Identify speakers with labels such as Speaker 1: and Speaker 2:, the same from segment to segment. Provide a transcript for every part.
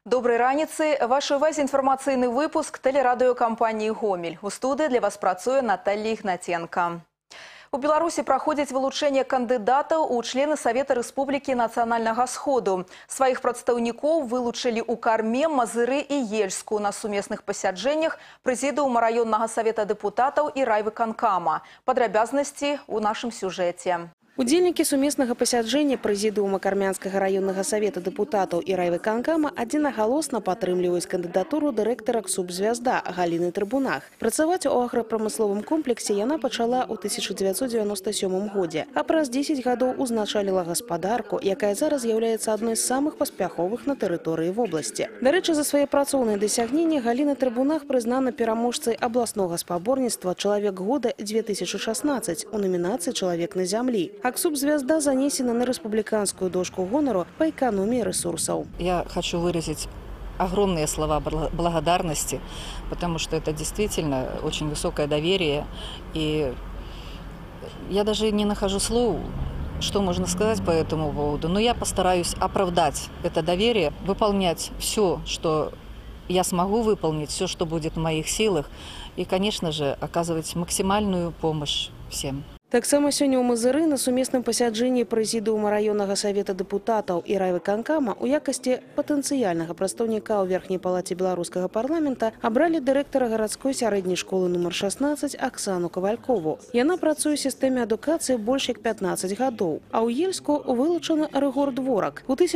Speaker 1: Доброй раніцы. Вашей увазе информационный выпуск телерадиокомпании «Гомель». У студии для вас працуе Наталья Игнатенко. У Беларуси проходит вылучение кандидатов у члены Совета Республики Национального Сходу. Своих представников вылучили у Карме, Мазыры и Ельску на совместных посяджениях Президиума районного совета депутатов и райвыканкама. Подробязности у нашем сюжете.
Speaker 2: Удзельнікі сумеснага пасяджэння Прэзідыума Кармянскага районнага савета дэпутатаў і райвыканкама адзінагалосна падтрымліваюць кандыдатуру дырэктара КСУБ-Звязда Галіны Трыбунах. Працаваць у аграпрамысловым комплексе яна пачала ў 1997 годзе, а праз 10 гадоў узначаліла гаспадарку, якая зараз з'яўляецца адной з самых паспяховых на тэрыторыі вобласці. Дарэчы, за свае працоўныя дасягненні Галіна Трыбунах прызнана пераможцай абласнога спаборніцтва «Чалавек года 2016» у номінацыі «Чалавек на зямлі». А КСУБ-Звезда занесена на республиканскую дошку гонору по экономии ресурсов.
Speaker 3: Я хочу выразить огромные слова благодарности, потому что это действительно очень высокое доверие. И я даже не нахожу слов, что можно сказать по этому поводу. Но я постараюсь оправдать это доверие, выполнять все, что я смогу выполнить, все, что будет в моих силах. И, конечно же, оказывать максимальную помощь всем.
Speaker 2: Таксама сёння ў Мазыры на сумесным пасяджэнні Прэзідыума районнага савета дэпутатаў і райвыканкама у якасці патэнцыяльнага прадстаўніка ў верхняй палаце беларускага парламента абралі дырэктара гарадской сярэдняй школы нумар 16 Аксану Кавалькову. Яна працуе ў сістэме адукацыі больш як 15 гадоў. А ў Ельску вылучаны Рыгор Дворак. У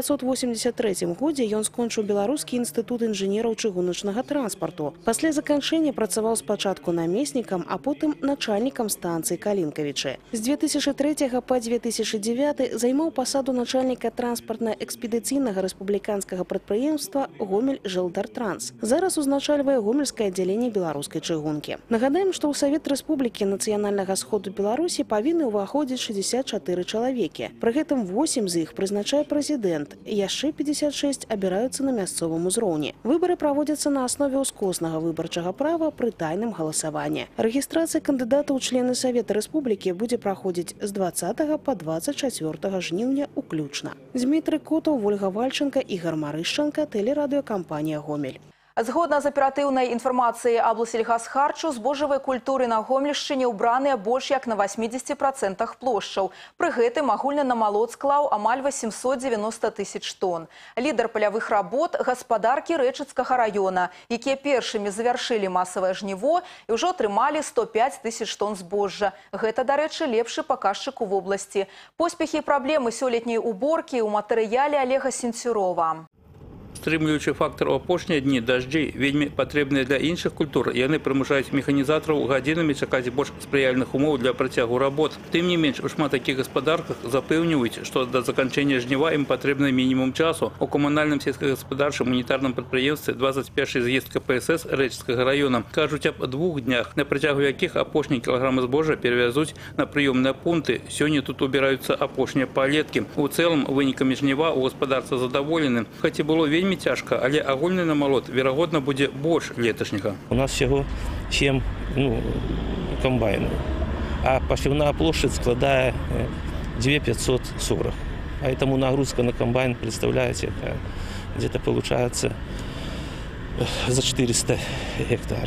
Speaker 2: 1983 годзе ён скончыў Беларускі інстытут інжынераў чыгуначнага транспарту. Пасля заканчэння працаваў спачатку намеснікам, а потым начальнікам станцыі Калінка. З 2003 по 2009 займаў пасаду начальніка транспартна-экспедыцыйнага рэспубліканскага прадпрыемства «Гомель Желдартранс». Зараз узначальвае гомельскае аддзяленне беларускай чыгункі. Нагадаем, што ў Савет Рэспублікі Нацыянальнага Сходу Беларусі павінны ўваходзіць 64 чалавекі. Пры гэтым 8 з іх прызначае прэзідэнт, яшчэ 56 абіраюцца на мясцовым узроўні. Выбары праводзяцца на аснове ўскоснага выбарчага права пры тайным галасаванні. Рэгістрацыя кандыдатаў у члены Савета Рэспублікі будзе праходзіць з 20 по 24 жніўня уключна. Дмітрый Котаў, Вольга Вальченко, Ігор Марышченко, телерадиокомпания «Гомель».
Speaker 1: Згодна з аператыўнай інфармацыяй аблсельгасхарчу, збожжавай культуры на Гомельшчыне ўбраныя больш як на 80% плошчаў. Пры гэтым агульны намалот склаў амаль 890 тысяч тонн. Лідар палявых работ – гаспадаркі Рэчыцкага района, якія першымі завяршылі масавае жніво і ўжо атрымалі 105 тысяч тонн збожжа. Гэта, дарэчы, лепшы паказчык у вобласці. Поспехі і праблемы сёлетняй уборкі ў матэрыяле Олега Сенцюрова.
Speaker 4: Стрымлюючы фактор у апошнія дні дажджы вельмі патрэбныя для іншых культур. Яны прымушаюць механізатараў гадзінамі чакаць больш спрыяльных умоў для працягу работ. Тым не менш, у шмат такіх гаспадарках запэўніваюць, што да заканчэння жніва ім патрэбны мінімум часу. У камунальным сельскагаспадарчым унітарным прадпрыемстве 21-й з'езд КПСС Рэчыцкага района кажуць аб 2 днях, на працягу якіх апошнія кілаграмы збожжа перавязуць на прыёмныя пункты. Сёння тут убіраюцца апошнія палеткі. У цэлым вынікамі жніва у гаспадарцы задаволены. Хоць і было вельмі цяжка, але агульны намалот, верагодна, будзе больш леташняга.
Speaker 5: У нас всего 7 комбайнов, а пасевная площадь складае 2540. Поэтому нагрузка на комбайн, представляете, где-то получается за 400 гектар.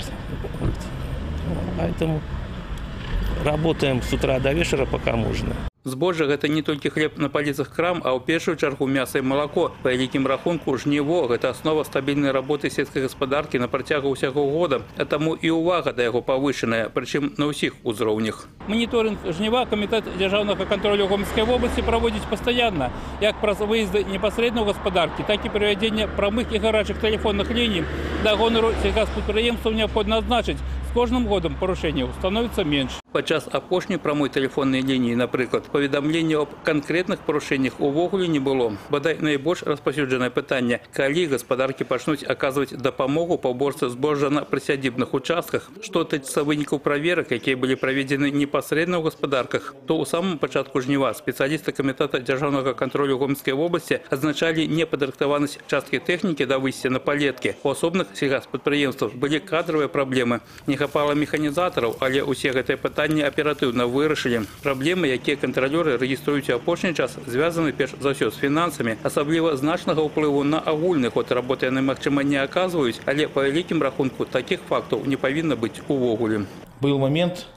Speaker 5: Поэтому работаем с утра до вечера, пока можно.
Speaker 4: Збожжа – гэта не толькі хлеб на паліцах крам, а ў першую чаргу мяса і малако. Па вялікім рахунку, жніво – гэта аснова стабільнай работы сельскай гаспадаркі на працягу ўсяго года. А таму і ўвага да яго павышаная, прычым на ўсіх узроўнях. Моніторинг жніва Камітэт дзяржаўнага кантролю Гомельскай вобласці праводзіць пастаянна, як праз выезды непасрэдна ў гаспадаркі, так і правядзенне прамых і гарачых тэлефонных ліній. Да гонару сельгаспрадпрыемстваў неабходна адзначыць, з кожным годам парушэнняў становіцца менш. Падчас апошняй прамой тэлефоннай лініі, напрыклад, паведамлення аб канкрэтных парушэннях увогуле не было. Бадай найбольш распаўсюджанае пытанне, калі гаспадаркі пачнуць аказваць дапамогу па уборцы збожжа на прысядзібных участках. Што тычыцца вынікаў праверак, якія былі праведзены непасрэдна ў гаспадарках, то ў самым пачатку жніва спецыялісты Камітэта дзяржаўнага кантролю Гомельскай вобласці адзначалі непадрыхтаванасць часткі тэхнікі да выйсця на палеткі. У асобных сельгаспрадпрыемствах былі кадравыя праблемы, не хапала механізатараў, але ўсе гэтыя пытанні пытанні аператыўна вырашылі. Праблемы, якія кантралёры рэгіструюць у апошні час, звязаны перш за ўсё з фінансамі. Асабліва значнага ўплыву на агульны ход работы яны, магчыма, не аказваюць, але па вялікім рахунку такіх фактаў не павінна быць увогуле.
Speaker 5: Был момент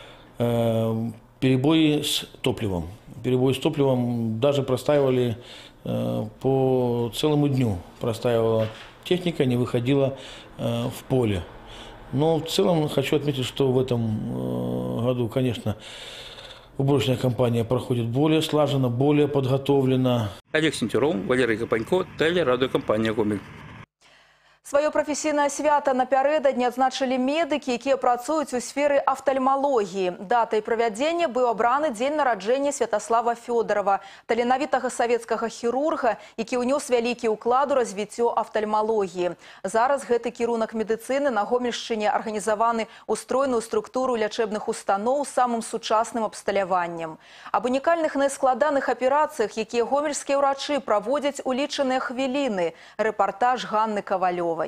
Speaker 5: перебои с топливом. Перебои с топливом даже простаивали по целому дню. Простаивала техника, не выходила в поле. Но в целом хочу отметить, что в этом году, конечно, уборочная кампания проходит более слаженно, более подготовленно.
Speaker 4: Олег Сентюров, Валерий Капанько, телерадиокомпания «Гомель».
Speaker 1: Сваё прафесійнае свята напярэдадні адзначылі медыкі, якія працуюць у сферы афтальмалогіі. Датай правядзення быў абраны дзень нараджэння Святаслава Фёдорова, таленавітага савецкага хірурга, які ўнёс вялікі ўклад у развіццё афтальмалогіі. Зараз гэты кірунак медыцыны на Гомельшчыне арганізаваны ў стройную структуру лячэбных устаноў з самым сучасным абсталяваннем. Аб унікальных найскладаных аперацыях, якія гомельскія ўрачы праводзяць у лічаныя хвіліны. Рэпартаж Ганны Кавалёвай.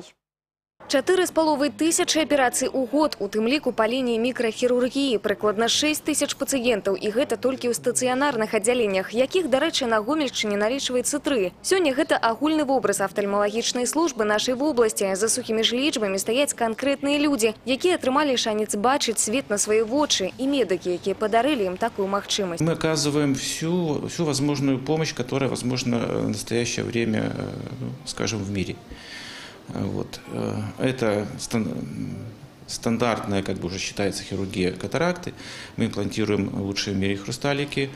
Speaker 6: 4,5 тысячи аперацый у год, у тым ліку па лініі мікрахірургіі, прыкладна 6 тысяч пацыентаў, і гэта толькі ў стацыянарных аддзяленнях, якіх, дарэчы, на Гомельшчыне налічваецца 3. Сёння гэта агульны вобраз афтальмалагічнай службы нашай вобласці. За сухімі ж лічбамі стаяць канкрэтныя людзі, якія атрымалі шанец бачыць свет на свае вочы, і медыкі, якія падарылі ім такую магчымасць.
Speaker 7: Мы оказываем всю возможную помощь, которая возможна в настоящее время, скажем, в мире. Вот. Это стандартная, как бы уже считается, хирургия катаракты. Мы имплантируем лучшие в мире хрусталики,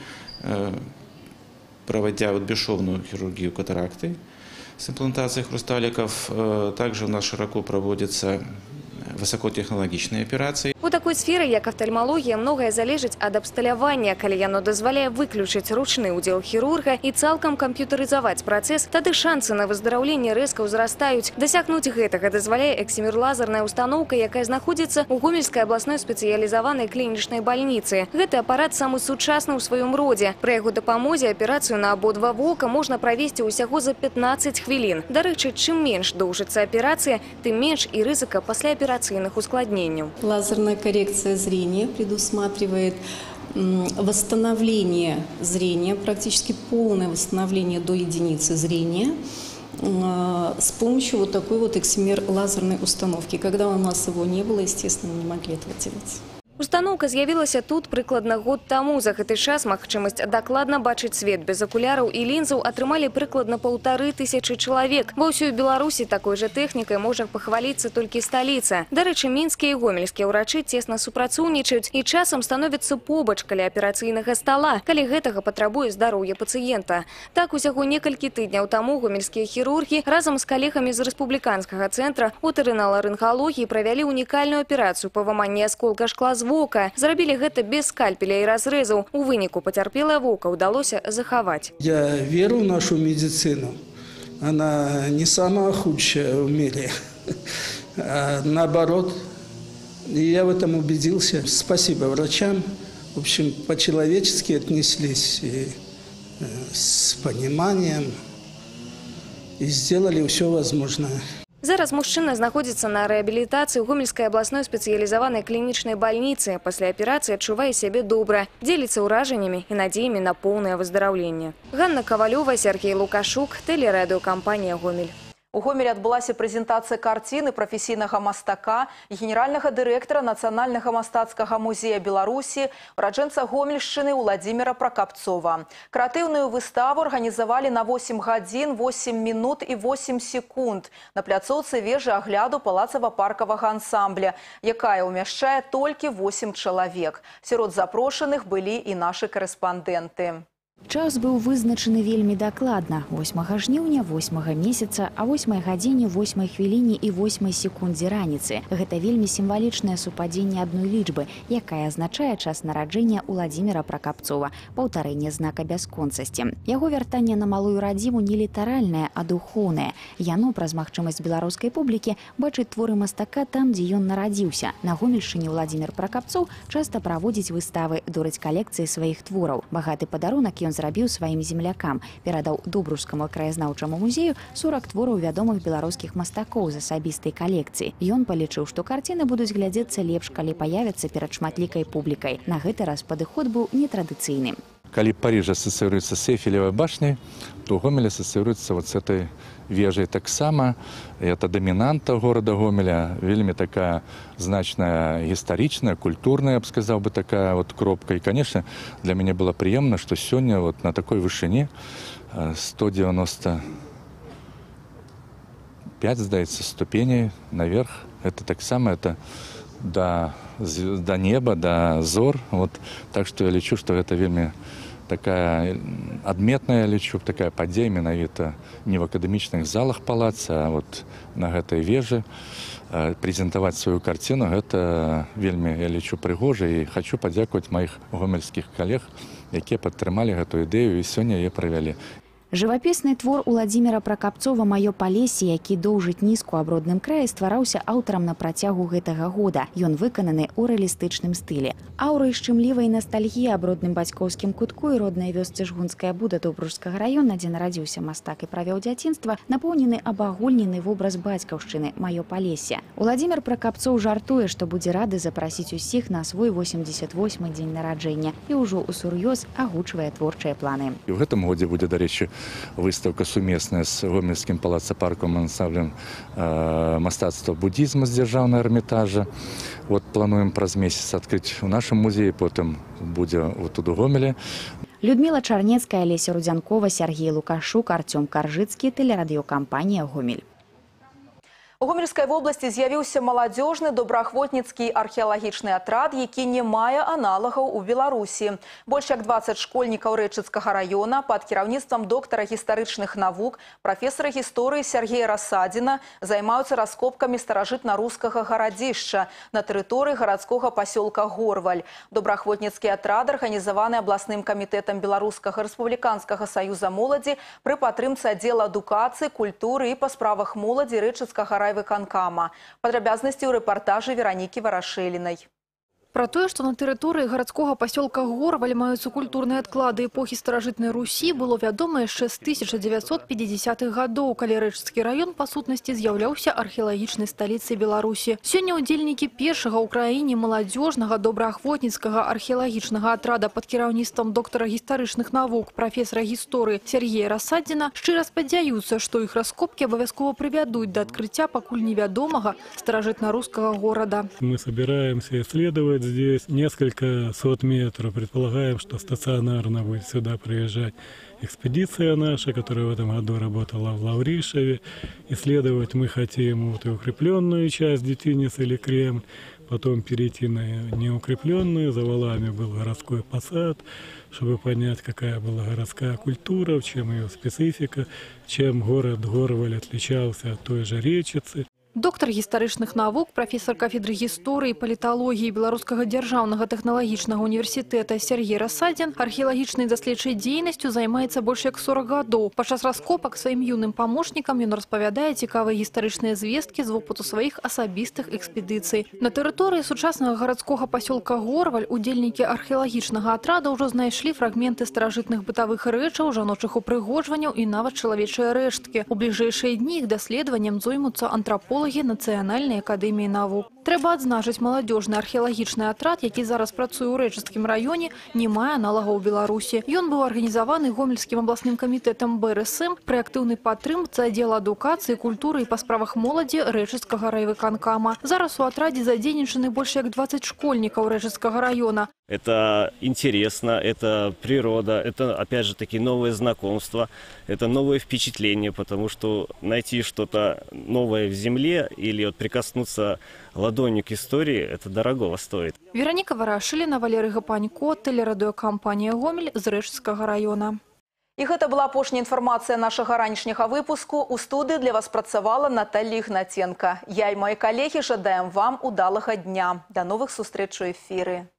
Speaker 7: проводя бесшовную хирургию катаракты с имплантацией хрусталиков. Также у нас широко проводятся высокотехнологичные операции.
Speaker 6: У такой сферы, як афтальмалогія, многае залежыць ад абсталявання. Калі яно дазваляе выключыць ручны ўдзел хірурга і цалкам камп'ютарызаваць працэс, тады шансы на выздараўленне рэзка ўзрастаюць. Дасягнуць гэтага дазваляе эксімерлазерная установка, якая знаходзіцца ў Гомельскай абласной спецыялізаванай клінічнай бальніцы. Гэты апарат самы сучасны ў сваём родзе. Пры яго дапамозе аперацыю на абодва вока можна правесці ўсяго за 15 хвілін. Дарэчы, чым менш доўжыцца аперацыя, тым менш і рызыка пасляаперацыйных ускладненняў.
Speaker 8: Лазерная коррекция зрения предусматривает восстановление зрения, практически полное восстановление до единицы зрения с помощью вот такой вот эксимер-лазерной установки. Когда у нас его не было, естественно, мы не могли этого делать.
Speaker 6: Установка з'явілася тут прыкладна год таму. За гэты час магчымасць дакладна бачыць свет без акуляраў і лінзаў атрымалі прыкладна 1500 чалавек. Ва ўсёй Беларусі такой жа тэхнікай можа пахваліцца толькі сталіца. Дарэчы, мінскія і гомельскія ўрачы цесна супрацоўнічаюць і часам становяцца побач каля аперацыйнага стала, калі гэтага патрабуе здароўе пацыента. Так, усяго некалькі тыдняў таму гомельскія хірургі разам з калегамі з рэспубліканскага цэнтра отарыналарынгалогіі правялі унікальную аперацыю па выманні асколка шкла з вока. Зрабілі гэта без скальпеля і разрэзаў. У выніку пацярпелае вока ўдалося захаваць.
Speaker 9: Я веру в нашу медицину. Она не самая худшая в мире. Наоборот. И я в этом убедился. Спасибо врачам. В общем, по-человечески отнеслись и с пониманием. И сделали все возможное.
Speaker 6: Зараз мужчына знаходзіцца на рэабілітацыі ў Гомельскай абласной спецыялізаванай клінічнай бальніцы. Пасля аперацыі адчувае сябе добра, дзеліцца ўражаннямі і надзеямі на поўнае выздараўленне. Ганна Кавалёва, Сергей Лукашук, телерадиокомпания «Гомель».
Speaker 1: У Гомелі адбылася прэзентацыя карціны прафесійнага мастака і генеральнага дырэктара Нацыянальнага мастацкага музея Беларусі, ураджэнца Гомельшчыны Уладзіміра Пракапцова. Крэатыўную выставу арганізавалі на 8 гадзін, 8 мінут і 8 секунд на пляцоўцы вежы агляду палацава-паркавага ансамбля, якая ўмяшчае толькі 8 чалавек. Сярод запрошаных былі і нашы карэспандэнты.
Speaker 10: Час быў вызначаны вельмі дакладна. 8 жніўня, 8 месяца, а 8 гадзіне, 8 хвіліне і 8 секундзе раніцы. Гэта вельмі сімвалічнае супадзенне адной лічбы, якая азначае час нараджэння Уладзіміра Пракапцова, паўтарэнне знака бясконцасці. Яго вяртанне на малую радзіму не літаральнае, а духоўнае. Яно праз магчымасць беларускай публікі бачыць творы мастака там, дзе ён нарадзіўся. На Гомельшчыне Уладзімір Пракапцоў часта праводзіць выставы, дурыць калекцыі сваіх твораў. Багаты падарунак ён зрабіў сваім землякам, перадаў Добружскаму краязнаўчаму музею 40 твораў вядомых беларускіх мастакоў з асабістай калекцыі. Ён палічыў, што карціны будуць глядзецца лепш, калі паявяцца перад шматлікай публікай. На гэты раз падыход быў нетрадыцыйным.
Speaker 11: Коли Париж ассоциируется с Эйфелевой башней, то Гомель ассоциируется вот с этой вежей так само. Это доминанта города Гомеля, вельми такая значная историчная, культурная, я бы сказал, такая вот кропка. И, конечно, для меня было приемно, что сегодня вот на такой вышине 195, сдается, ступеней наверх. Это так само, это до неба, до зор. Вот. Так что я лечу, что это вельми такая адметная, лечу, такая падзея менавіта не в акадэмічных залах палаца, а вот на гэтай вежы прэзентаваць сваю карціну, гэта вельмі, я лечу, прыгожа, і хочу падзякаваць маіх гомельскіх калег, якія падтрымалі гэту ідэю і сёння яе правялі.
Speaker 10: Жывапісны твор Уладзіміра Пракапцова «Маё палесе», які доўжыць нізку аб родным краі, ствараўся аўтарам на працягу гэтага года. Ён выкананы ў рэалістычным стылі. Аўрай шчымлівай настальгіі аб родным бацькоўскім кутку і роднай вёсцы Жгунская Буда Добружскага раёна, дзе нарадзіўся мастак і правёў дзяцінства, напоўнены абагульнены вобраз бацькаўшчыны «Маё палесе». Уладзімір Пракапцоў жартуе, што будзе рады запрасіць усіх на свой 88-й дзень нараджэння і ўжо усур'ёз агучвае творчыя планы.
Speaker 11: І ў гэтым годзе будзе, дарэчы, выставка сумесная с Гомельским палацапарком ансамблем мастацтва буддизма з дзяржаўнага Эрмітажа. Вот плануем праз месяц открыть в нашем музее, потом будзе вот тут у Гомеле.
Speaker 10: Людмила Чарнецкая, Леся Рудзянкова, Сергей Лукашук, Артём Каржыцкі, тэлерадыёкампанія «Гомель».
Speaker 1: У Гомельскай вобласці з'явіўся маладзёжны добраахвотніцкі археалагічны атрад, які не мае аналагаў у Беларусі. Больш як 20 школьнікаў Рэчыцкага раёна пад кіраўніцтвам доктара гістарычных навук, прафесара гісторыі Сергея Рассадзіна займаюцца раскопкамі старажытна-рускага гарадзішча на тэрыторыі гарадскога пасёлка Горваль. Добраахвотніцкі атрад арганізаваны абласным камітэтам Беларускага рэспубліканскага саюза моладзі пры падтрымцы аддзела адукацыі, культуры і па справах моладзі Рэчыцкага райвыканкама. Падрабязнасці ў рэпартажы Веранікі Варашэлінай.
Speaker 12: Про тое, што на тэрыторыі гарадскога пасёлка Горваль маюцца культурныя адклады эпохі старажытнай Русі, было вядома яшчэ з 1950-х гадоў, калі Рэчыцкі раён па сутнасці з'яўляўся археалагічнай сталіцай Беларусі. Сёння ўдзельнікі першага ў краіне маладзёжнага добраахвотніцкага археалагічнага атрада пад кіраўніцтвам доктара гістарычных навук, прафесара гісторыі Сергея Рассадзіна шчыра спадзяюцца, што іх раскопкі абавязкова прывядуць да адкрыцця пакуль невядомага старажытна-рускага горада.
Speaker 13: Мы собираемся исследовать здесь несколько сот метров. Предполагаем, что стационарно будет сюда приезжать экспедиция наша, которая в этом году работала в Лавришеве. Исследовать мы хотим вот и укрепленную часть Детиницы или Кремль, потом перейти на неукрепленную. За валами был городской посад, чтобы понять, какая была городская культура, в чем ее специфика, чем город Горваль отличался от той же Речицы.
Speaker 12: Доктор гістарычных навук, прафесар кафедры гісторыі і паліталогіі Беларускага дзяржаўнага тэхналагічнага універсітэта Сергей Рассадзін археалагічнай даследчай дзейнасцю займаецца больш як 40 гадоў. Падчас раскопак сваім юным памочнікам ён распавядае цікавыя гістарычныя звесткі з вопыту сваіх асабістых экспедыцый. На тэрыторыі сучаснага гарадскога пасёлка Горваль удзельнікі археалагічнага атрада ўжо знайшлі фрагменты старажытных бытавых рэчаў, жаночых упрыгожванняў і нават чалавечыя рэшткі. У бліжэйшыя дні іх даследаваннем зоймуцца антрапологі Нацыянальнай акадэміі навук. Трэба адзначыць, маладзёжны археалагічны атрад, які зараз працуе ў Рэчыцкім раёне, не мае аналагаў у Беларусі. Ён быў арганізаваны Гомельскім абласным камітэтам БРСМ пры актыўнай падтрымцы аддзела адукацыі, культуры і па справах моладзі Рэчыцкага райвыканкама. Зараз у атрадзе задзейнічаны больш як 20 школьнікаў Рэчыцкага раёна.
Speaker 14: Это интересно, это природа, это, опять же, таки новые знакомства, это новые впечатления, потому что найти что-то новое в земле или вот прикоснуться ладонью к истории, это дорого стоит.
Speaker 12: Вераніка Варашэліна, Валерый Гапанько, тэлерадыёкампанія «Гомель» з Рэчыцкага раёна.
Speaker 1: І гэта была апошняя інфармацыя нашага ранішняга выпуску. У студыі для вас працавала Наталья Ігнаценка. Я і мои калегі жадаем вам удалага дня. До новых сустрэч у эфіры.